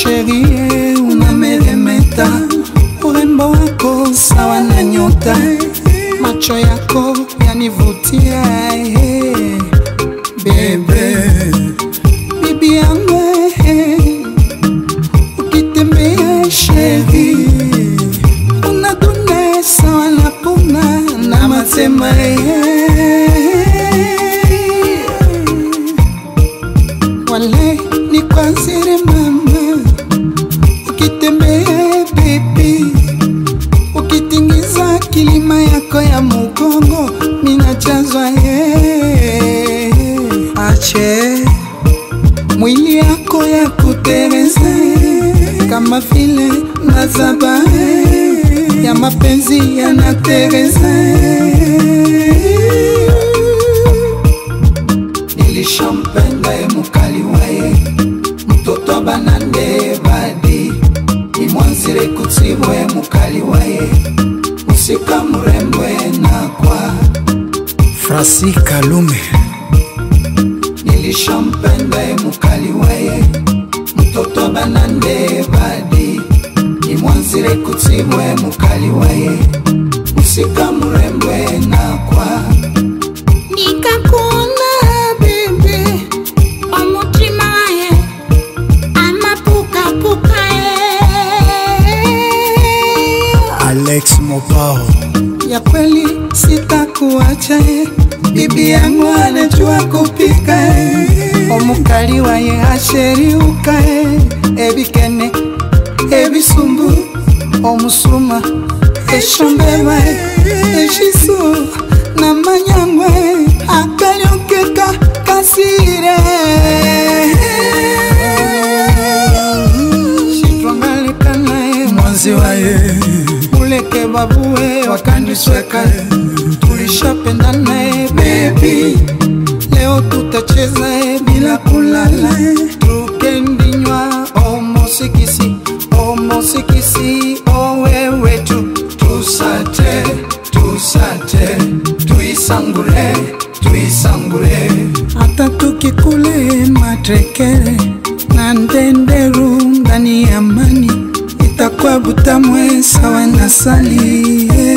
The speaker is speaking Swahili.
sherie unameremeta, urembo wako sawa na nyota, macho yako yanivutia bebe, bibi yangu ukitembea sheri unadune sawa na puma na matema wale ni kwa zire mama, ukitembea baby, ukitingiza kilima yako ya mugongo minachazwa ache mwili yako ya kutereza kama vile mazaba ya mapenzi yanatereza. Nilishampenda Mukali wae, mtoto wa banande badi, imwanzire kutibwe Mukali wae, usika mrembwe na kwa Frasi Kalume. Nilishampenda Mukali wae, mtoto wa banande badi, imwanzire kutibwe Mukali wae, usika mrembwe na kwa nikakuna Alex Mopao. Ya kweli sitakuacha, bibi yangu anajua kupika. Omukali wae asheri ukae, ebikene ebisumbu omusuma eshombewa eshisu na manyangwe akanyokeka kasire shitwangale kanae mwanzi wae uleke babuwe wakandisweka, tulishapendana baby, leo tutacheza bila kulala, tukendinywa omosikisi omosikisi owewe tu, tusate tusate tuisangure tuisangure, hata tukikule matrekere na ndenderu ndani ya mani itakuwa butamwe sawa na sali.